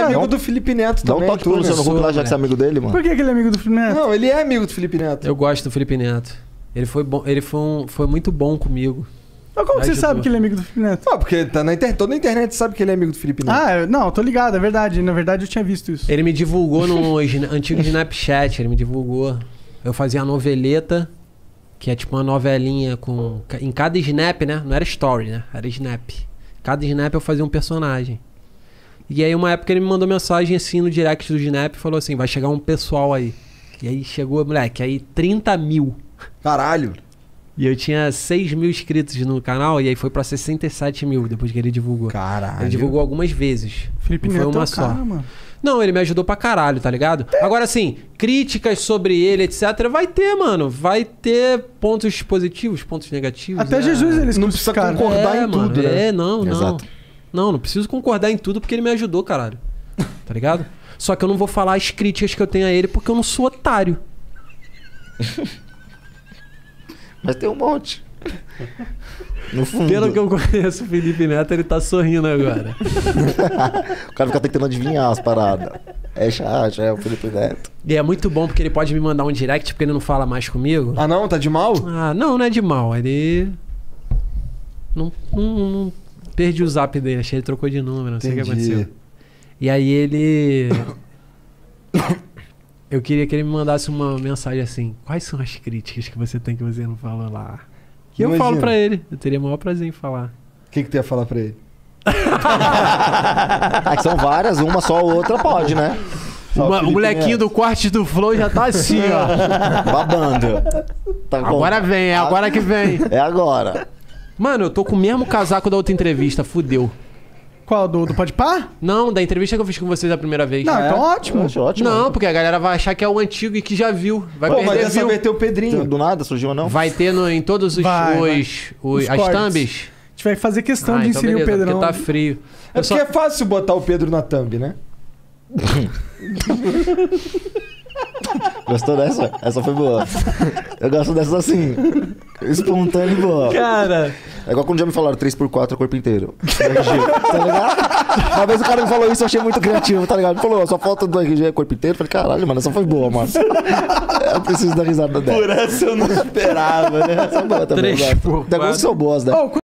amigo do Felipe Neto Dá um também. toque pro Luciano Huck lá, já que você é amigo dele, mano. Por que ele é amigo do Felipe Neto? Não, ele é amigo do Felipe Neto. Eu gosto do Felipe Neto. Ele foi bom, foi muito bom comigo. Mas como que você Ajudou. sabe que ele é amigo do Felipe Neto? Ah, porque tá na internet, toda a internet sabe que ele é amigo do Felipe Neto. Não, tô ligado, é verdade. Na verdade, eu tinha visto isso. Ele me divulgou no antigo Snapchat, ele me divulgou. Eu fazia a noveleta, que é tipo uma novelinha com... Em cada snap, né? Não era story, né? Era snap. Cada snap eu fazia um personagem. E aí uma época ele me mandou mensagem assim no direct do snap e falou assim, vai chegar um pessoal aí. E aí chegou, moleque, aí 30 mil. Caralho. E eu tinha 6 mil inscritos no canal e aí foi pra 67 mil depois que ele divulgou. Caralho. Ele divulgou algumas vezes. Felipe não Neto foi uma é o só. cara, mano. Não, ele me ajudou pra caralho, tá ligado? Agora, assim, críticas sobre ele, etc. Vai ter, mano. Vai ter pontos positivos, pontos negativos. Até Jesus eles Não precisa concordar em mano, tudo, né? Não. Exato. Não preciso concordar em tudo porque ele me ajudou, caralho. Tá ligado? Só que eu não vou falar as críticas que eu tenho a ele porque eu não sou otário. Mas tem um monte. No fundo. Pelo que eu conheço o Felipe Neto, ele tá sorrindo agora. O cara fica tentando adivinhar as paradas. É chato, é o Felipe Neto. E é muito bom porque ele pode me mandar um direct porque ele não fala mais comigo. Ah, não? Tá de mal? Ah, não é de mal. Ele. Não perdi o zap dele, achei que ele trocou de número, não sei o que Entendi. aconteceu. E aí ele. Eu queria que ele me mandasse uma mensagem assim: quais são as críticas que você tem que você não falou lá? E eu Imagina. falo pra ele, eu teria o maior prazer em falar. O que tu ia falar pra ele? Ah, que são várias, uma só, outra pode, né? Só O Felipe molequinho Neto. do corte do Flow já tá assim, ó. Babando. Tá bom. Agora vem, é agora que vem. É agora. Mano, eu tô com o mesmo casaco da outra entrevista, fudeu. Qual? Do Podpah? Não, da entrevista que eu fiz com vocês a primeira vez. Não, então ótimo. Eu acho ótimo. Não, porque a galera vai achar que é o antigo e que já viu. Vai Pô, mas perder dessa view. vez tem o Pedrinho. Do nada surgiu ou não? Vai ter em todos os, Vai. as cortes. thumbs. A gente vai fazer questão de então inserir beleza, o Pedrão. porque tá frio. É porque é fácil botar o Pedro na thumb, né? Gostou dessa? Essa foi boa. Eu gosto dessas assim. Espontânea e boa. Cara, É igual quando um dia me falaram 3x4 corpo inteiro. RG, tá ligado? Uma vez o cara me falou isso, eu achei muito criativo, tá ligado? Ele falou, só falta do RG é corpo inteiro. Eu falei, caralho, mano, essa foi boa, mano. Eu preciso dar risada dela. essa eu não esperava, né? Essa é boa também. 3x4. Tem algumas que são boas, né? Ô,